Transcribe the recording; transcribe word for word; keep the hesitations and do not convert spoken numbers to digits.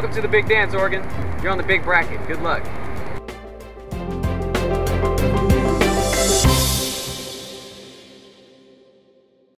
Welcome to the big dance, Oregon. You're on the big bracket. Good luck.